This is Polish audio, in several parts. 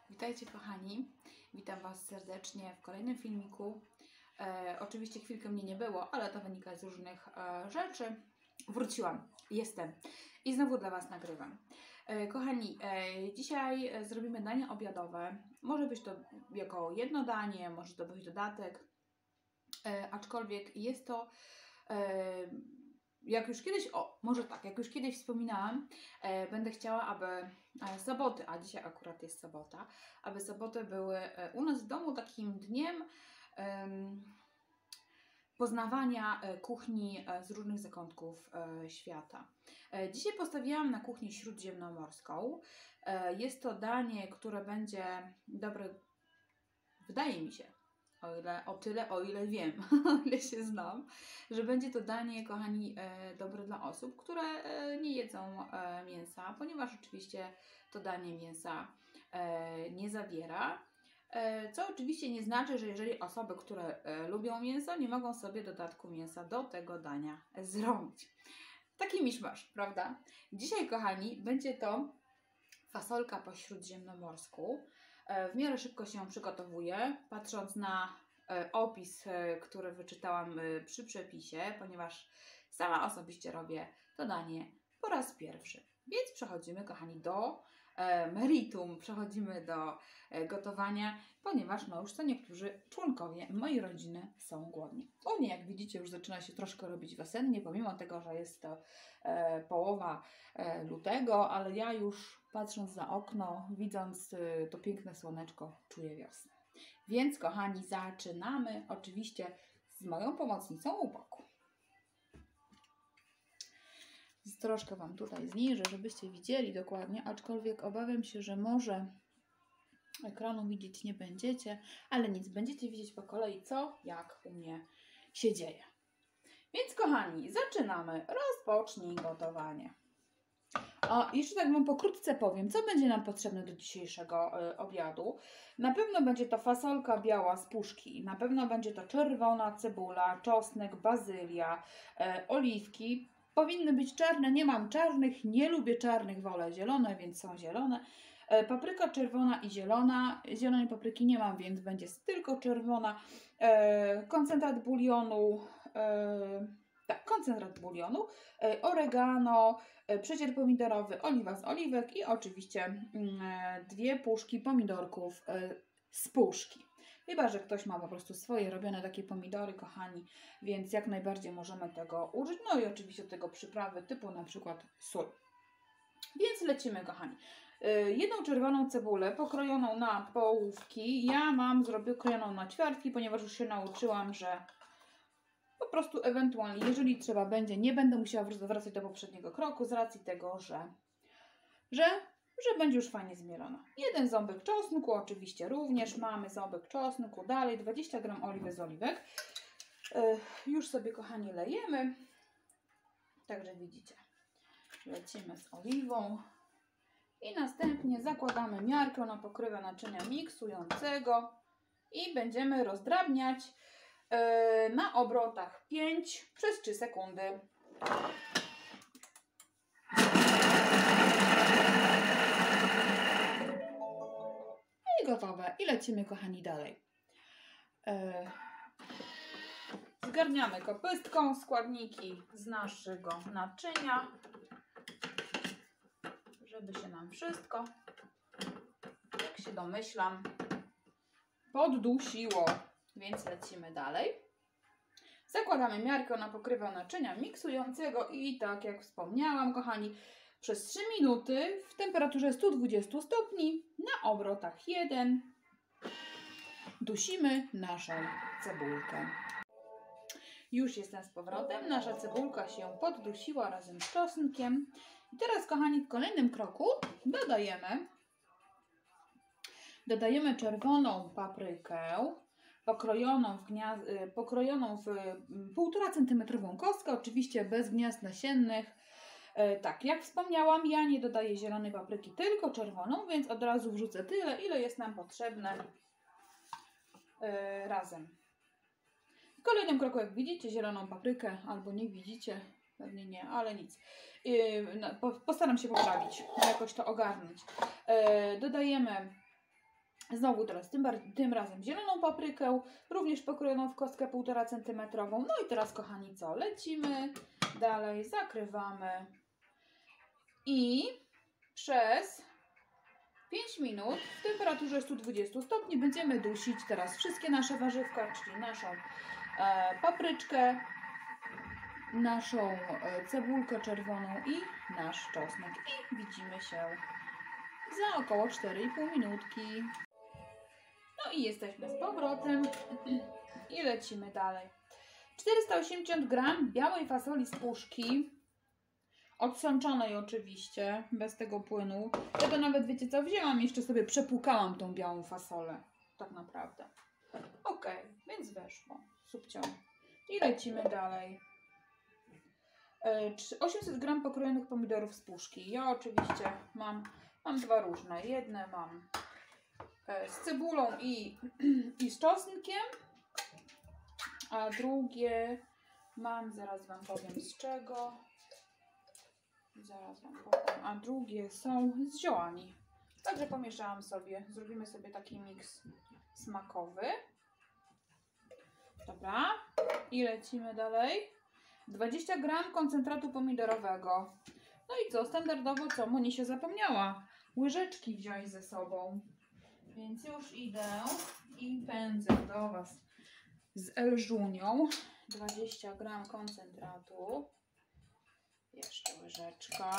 Witajcie kochani, witam Was serdecznie w kolejnym filmiku. Oczywiście chwilkę mnie nie było, ale to wynika z różnych rzeczy. Wróciłam, jestem i znowu dla Was nagrywam. Kochani, dzisiaj zrobimy dania obiadowe. Może być to jako jedno danie, może to być dodatek, aczkolwiek jest to... jak już kiedyś wspominałam, będę chciała, aby soboty, a dzisiaj akurat jest sobota, aby soboty były u nas w domu takim dniem poznawania kuchni z różnych zakątków świata. Dzisiaj postawiłam na kuchnię śródziemnomorską. Jest to danie, które będzie dobre, wydaje mi się, o ile wiem, o ile się znam, że będzie to danie, kochani, dobre dla osób, które nie jedzą mięsa, ponieważ oczywiście to danie mięsa nie zawiera, co oczywiście nie znaczy, że jeżeli osoby, które lubią mięso, nie mogą sobie dodatku mięsa do tego dania zrobić. Taki miszmasz, prawda? Dzisiaj, kochani, będzie to fasolka po śródziemnomorsku. W miarę szybko się przygotowuje, patrząc na opis, który wyczytałam przy przepisie, ponieważ sama osobiście robię to danie po raz pierwszy. Więc przechodzimy, kochani, do meritum, przechodzimy do gotowania, ponieważ już co niektórzy członkowie mojej rodziny są głodni. U mnie, jak widzicie, już zaczyna się troszkę robić wiosennie, pomimo tego, że jest to połowa lutego, ale ja już patrząc za okno, widząc to piękne słoneczko, czuję wiosnę. Więc, kochani, zaczynamy oczywiście z moją pomocnicą u boku. Troszkę Wam tutaj zniżę, żebyście widzieli dokładnie, aczkolwiek obawiam się, że może ekranu widzieć nie będziecie, ale nic, będziecie widzieć po kolei, co, jak u mnie się dzieje. Więc, kochani, zaczynamy. Rozpocznij gotowanie. Jeszcze tak Wam pokrótce powiem, co będzie nam potrzebne do dzisiejszego obiadu. Na pewno będzie to fasolka biała z puszki, na pewno będzie to czerwona cebula, czosnek, bazylia, oliwki. Powinny być czarne, nie mam czarnych, nie lubię czarnych, wolę zielone, więc są zielone. Papryka czerwona i zielona, zielonej papryki nie mam, więc będzie tylko czerwona. Koncentrat bulionu, oregano, przecier pomidorowy, oliwa z oliwek i oczywiście 2 puszki pomidorków z puszki. Chyba że ktoś ma po prostu swoje robione takie pomidory, kochani, więc jak najbardziej możemy tego użyć. No i oczywiście do tego przyprawy typu na przykład sól. Więc lecimy, kochani. 1 czerwoną cebulę pokrojoną na połówki. Ja mam krojoną na ćwiartki, ponieważ już się nauczyłam, że po prostu ewentualnie, jeżeli trzeba będzie, nie będę musiała wracać do poprzedniego kroku z racji tego, że będzie już fajnie zmielona. 1 ząbek czosnku, oczywiście również mamy ząbek czosnku, dalej 20 g oliwy z oliwek. Już sobie, kochani, lejemy. Także widzicie, lecimy z oliwą i następnie zakładamy miarkę na pokrywę naczynia miksującego i będziemy rozdrabniać na obrotach 5 przez 3 sekundy. I gotowe. I lecimy, kochani, dalej. Zgarniamy kopystką składniki z naszego naczynia, żeby się nam wszystko, jak się domyślam, poddusiło. Więc lecimy dalej. Zakładamy miarkę na pokrywę naczynia miksującego i tak jak wspomniałam, kochani, przez 3 minuty w temperaturze 120 stopni na obrotach 1 dusimy naszą cebulkę. Już jestem z powrotem. Nasza cebulka się poddusiła razem z czosnkiem. I teraz, kochani, w kolejnym kroku dodajemy czerwoną paprykę, pokrojoną w 1,5 cm kostkę, oczywiście bez gniazd nasiennych. Tak, jak wspomniałam, ja nie dodaję zielonej papryki, tylko czerwoną, więc od razu wrzucę tyle, ile jest nam potrzebne razem. W kolejnym kroku, jak widzicie, zieloną paprykę, albo nie widzicie, pewnie nie, ale nic. Postaram się poprawić, jakoś to ogarnąć. Dodajemy Znowu teraz tym razem zieloną paprykę, również pokrojoną w kostkę 1,5 cm. No i teraz, kochani, co? Lecimy dalej, zakrywamy i przez 5 minut w temperaturze 120 stopni będziemy dusić teraz wszystkie nasze warzywka, czyli naszą papryczkę, naszą cebulkę czerwoną i nasz czosnek. I widzimy się za około 4,5 minutki. No i jesteśmy z powrotem i lecimy dalej. 480 g białej fasoli z puszki, odsączonej oczywiście, bez tego płynu. Ja to nawet, wiecie co, wzięłam jeszcze sobie, przepłukałam tą białą fasolę, tak naprawdę. Ok, więc weszło, subcio. I lecimy dalej. 800 g pokrojonych pomidorów z puszki. Ja oczywiście mam dwa różne. Jedne mam z cebulą i z czosnkiem, a drugie mam, zaraz Wam powiem z czego, a drugie są z ziołami. Także pomieszałam sobie, zrobimy sobie taki miks smakowy. Dobra, i lecimy dalej. 20 g koncentratu pomidorowego. No i co, standardowo co? Monisia zapomniała łyżeczki wziąć ze sobą. Więc już idę i pędzę do Was z Elżunią. 20 g koncentratu. Jeszcze łyżeczka.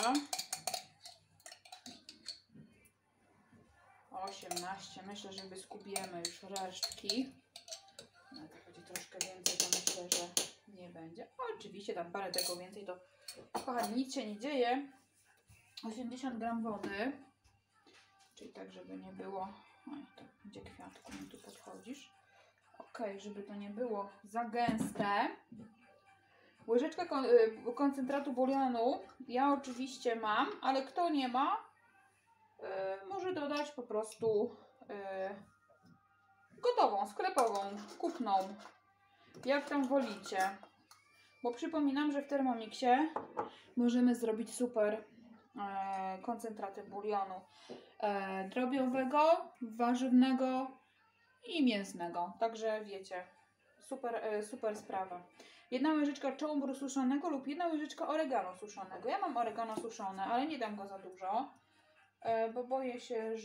18. Myślę, że wyskubujemy już resztki. No to będzie troszkę więcej, to myślę, że nie będzie. Oczywiście tam parę tego więcej, to kochani, nic się nie dzieje. 80 g wody. Czyli tak, żeby nie było... Oj, to gdzie kwiatku mi tu podchodzisz? Ok, żeby to nie było za gęste. Łyżeczkę koncentratu bulionu. Ja oczywiście mam, ale kto nie ma, może dodać po prostu gotową, sklepową, kupną. Jak tam wolicie. Bo przypominam, że w Thermomixie możemy zrobić super koncentraty bulionu drobiowego, warzywnego i mięsnego. Także wiecie, super sprawa. 1 łyżeczka czołbru suszonego lub 1 łyżeczka oregano suszonego. Ja mam oregano suszone, ale nie dam go za dużo, bo boję się,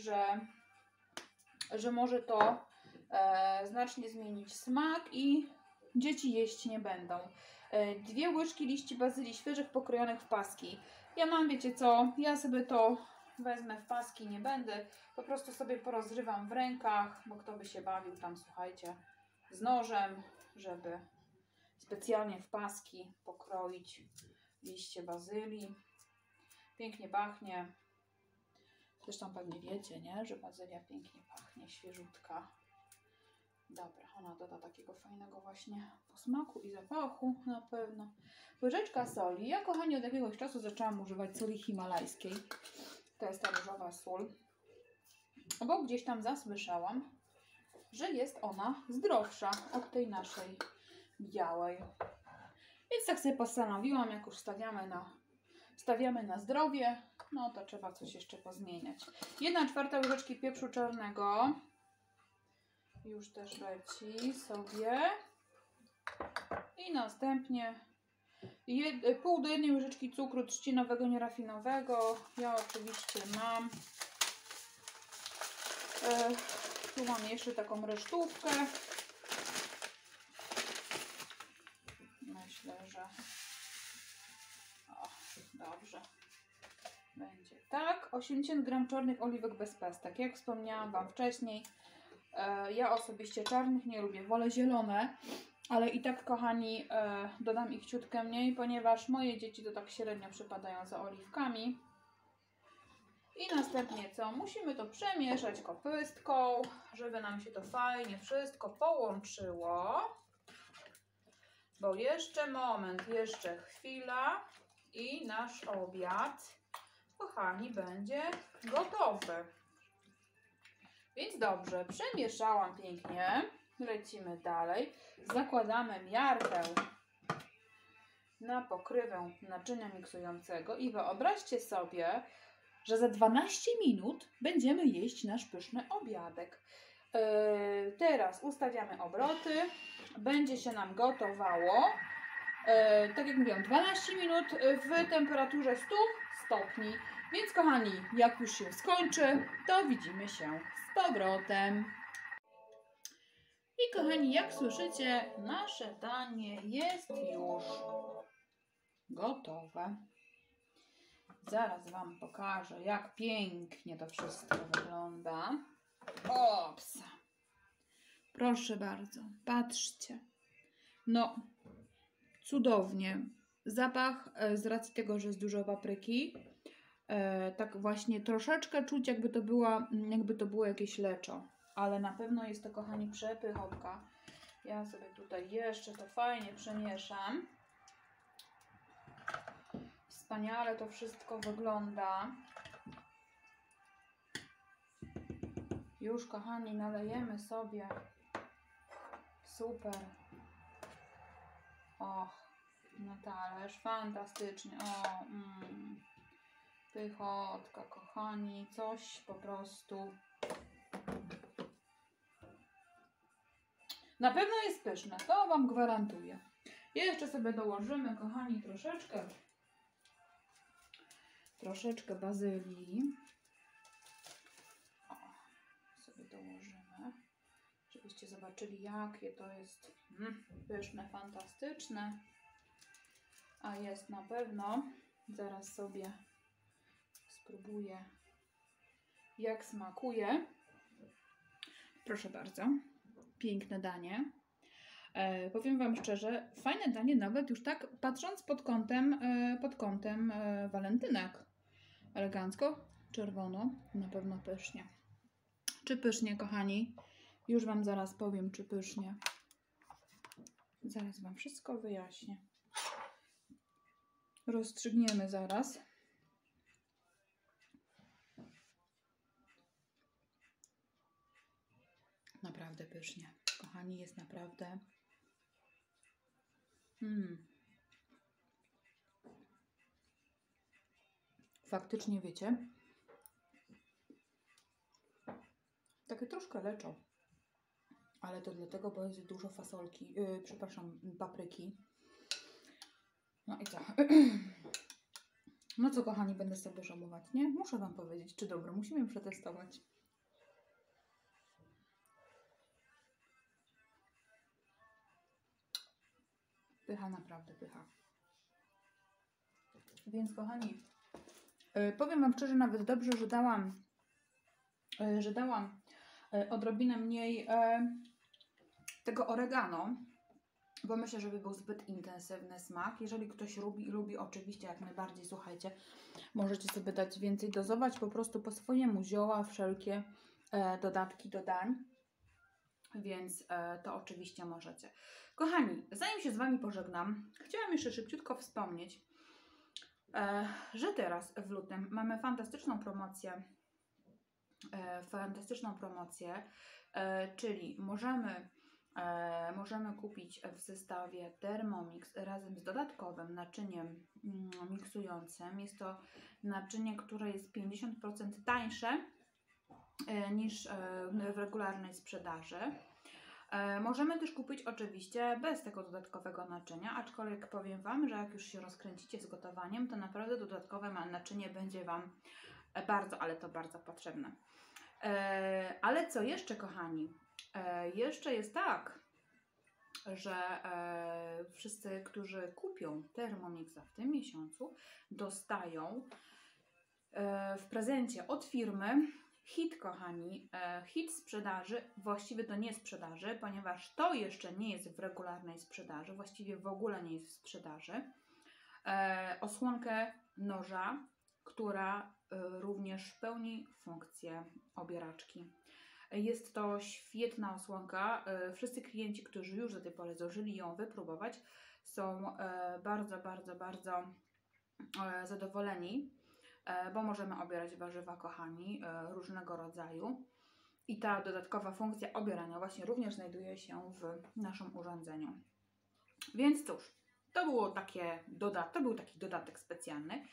że może to znacznie zmienić smak i dzieci jeść nie będą. 2 łyżki liści bazylii świeżych pokrojonych w paski. Ja mam, wiecie co, ja sobie to wezmę w paski, nie będę, po prostu sobie porozrywam w rękach, bo kto by się bawił tam, słuchajcie, z nożem, żeby specjalnie w paski pokroić liście bazylii. Pięknie pachnie. Zresztą pewnie wiecie, nie? Że bazylia pięknie pachnie, świeżutka. Dobra, ona doda takiego fajnego właśnie posmaku i zapachu na pewno. Łyżeczka soli. Ja, kochani, od jakiegoś czasu zaczęłam używać soli himalajskiej. To jest ta różowa sól. Bo gdzieś tam zasłyszałam, że jest ona zdrowsza od tej naszej białej. Więc tak sobie postanowiłam, jak już stawiamy na zdrowie, no to trzeba coś jeszcze pozmieniać. 1/4 łyżeczki pieprzu czarnego. Już też leci sobie. I następnie pół do 1 łyżeczki cukru trzcinowego nierafinowego. Ja oczywiście mam. Tu mam jeszcze taką resztówkę. Myślę, że dobrze będzie. Tak, 80 g czarnych oliwek bez pestek. Jak wspomniałam Wam wcześniej, ja osobiście czarnych nie lubię, wolę zielone, ale i tak, kochani, dodam ich ciutkę mniej, ponieważ moje dzieci to tak średnio przypadają za oliwkami. I następnie co? Musimy to przemieszać kopystką, żeby nam się to fajnie wszystko połączyło. Bo jeszcze moment, jeszcze chwila i nasz obiad, kochani, będzie gotowy. Więc dobrze, przemieszałam pięknie. Lecimy dalej. Zakładamy miarkę na pokrywę naczynia miksującego i wyobraźcie sobie, że za 12 minut będziemy jeść nasz pyszny obiadek. Teraz ustawiamy obroty. Będzie się nam gotowało. Tak jak mówiłam, 12 minut w temperaturze 100 stopni. Więc kochani, jak już się skończy, to widzimy się z powrotem. I kochani, jak słyszycie, nasze danie jest już gotowe. Zaraz Wam pokażę, jak pięknie to wszystko wygląda. Ops! Proszę bardzo, patrzcie. No, cudownie. Zapach, z racji tego, że jest dużo papryki, tak właśnie troszeczkę czuć, jakby to było jakieś leczo. Ale na pewno jest to, kochani, przepychotka. Ja sobie tutaj jeszcze to fajnie przemieszam. Wspaniale to wszystko wygląda. Już, kochani, nalejemy sobie. Super. Och, na talerz. Fantastycznie. O, pychotka, kochani. Coś po prostu. Na pewno jest pyszne. To Wam gwarantuję. Jeszcze sobie dołożymy, kochani, troszeczkę bazylii. O, sobie dołożymy, żebyście zobaczyli, jakie to jest pyszne, fantastyczne. A jest na pewno. Zaraz sobie spróbuję, jak smakuje. Proszę bardzo. Piękne danie. Powiem Wam szczerze, fajne danie, nawet już tak patrząc pod kątem walentynek. Elegancko, czerwono, na pewno pysznie. Czy pysznie, kochani? Już Wam zaraz powiem, czy pysznie. Zaraz Wam wszystko wyjaśnię. Rozstrzygniemy zaraz. Naprawdę pysznie. Kochani, jest naprawdę. Faktycznie, wiecie, takie troszkę leczą, ale to dlatego, bo jest dużo fasolki, papryki. No i co? No co, kochani, będę sobie żałować, nie? Muszę Wam powiedzieć, czy dobre, musimy przetestować. Pycha, naprawdę pycha. Więc, kochani, powiem Wam szczerze, nawet dobrze, że dałam odrobinę mniej tego oregano, bo myślę, że by był zbyt intensywny smak. Jeżeli ktoś lubi oczywiście jak najbardziej, słuchajcie, możecie sobie dać więcej, dozować po prostu po swojemu zioła, wszelkie dodatki do dań, więc to oczywiście możecie. Kochani, zanim się z Wami pożegnam, chciałam jeszcze szybciutko wspomnieć, że teraz w lutym mamy fantastyczną promocję, czyli możemy kupić w zestawie Thermomix razem z dodatkowym naczyniem miksującym. Jest to naczynie, które jest 50% tańsze niż w regularnej sprzedaży. Możemy też kupić oczywiście bez tego dodatkowego naczynia, aczkolwiek powiem Wam, że jak już się rozkręcicie z gotowaniem, to naprawdę dodatkowe naczynie będzie Wam bardzo, ale to bardzo potrzebne. Ale co jeszcze, kochani? Jeszcze jest tak, że wszyscy, którzy kupią Thermomixa w tym miesiącu, dostają w prezencie od firmy hit, kochani, hit sprzedaży, właściwie to nie sprzedaży, ponieważ to jeszcze nie jest w regularnej sprzedaży, właściwie w ogóle nie jest w sprzedaży, osłonkę noża, która również pełni funkcję obieraczki. Jest to świetna osłonka. Wszyscy klienci, którzy już do tej pory zdążyli ją wypróbować, są bardzo zadowoleni, bo możemy obierać warzywa, kochani, różnego rodzaju. I ta dodatkowa funkcja obierania właśnie również znajduje się w naszym urządzeniu. Więc cóż, to był taki dodatek specjalny.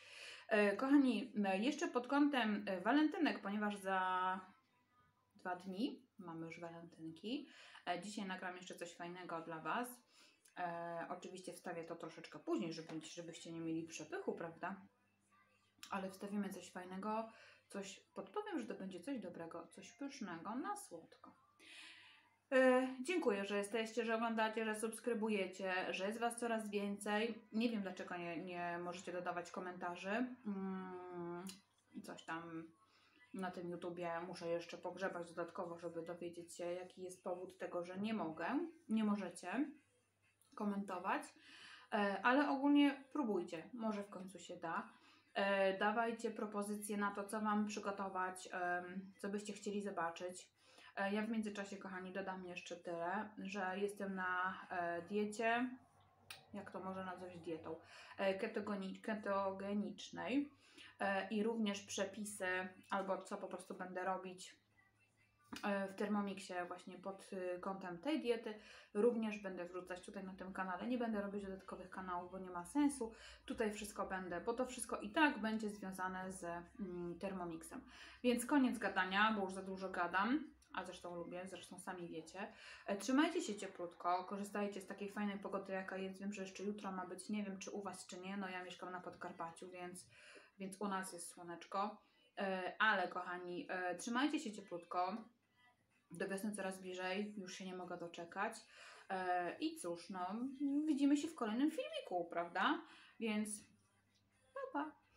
Kochani, jeszcze pod kątem walentynek, ponieważ za 2 dni mamy już walentynki. Dzisiaj nagram jeszcze coś fajnego dla Was. Oczywiście wstawię to troszeczkę później, żebyście nie mieli przepychu, prawda? Ale wstawimy coś fajnego, podpowiem, że to będzie coś dobrego, coś pysznego na słodko. Dziękuję, że jesteście, że oglądacie, że subskrybujecie, że jest Was coraz więcej. Nie wiem, dlaczego nie możecie dodawać komentarzy. Coś tam na tym YouTubie muszę jeszcze pogrzebać dodatkowo, żeby dowiedzieć się, jaki jest powód tego, że nie możecie komentować. Ale ogólnie próbujcie, może w końcu się da. Dawajcie propozycje na to, co Wam przygotować, co byście chcieli zobaczyć. Ja w międzyczasie, kochani, dodam jeszcze tyle, że jestem na diecie, jak to można nazwać dietą, ketogenicznej i również przepisy, albo co po prostu będę robić w Thermomixie właśnie pod kątem tej diety. Również będę wrzucać tutaj na tym kanale. Nie będę robić dodatkowych kanałów, bo nie ma sensu. Tutaj wszystko będę, bo to wszystko i tak będzie związane z Thermomixem. Więc koniec gadania, bo już za dużo gadam. A zresztą lubię, zresztą sami wiecie. Trzymajcie się cieplutko, korzystajcie z takiej fajnej pogody, jaka jest. Wiem, że jeszcze jutro ma być, nie wiem czy u Was, czy nie. No ja mieszkam na Podkarpaciu, więc u nas jest słoneczko. Ale kochani, trzymajcie się cieplutko. Do wiosny coraz bliżej, już się nie mogę doczekać. I cóż, no, widzimy się w kolejnym filmiku, prawda? Więc pa, pa.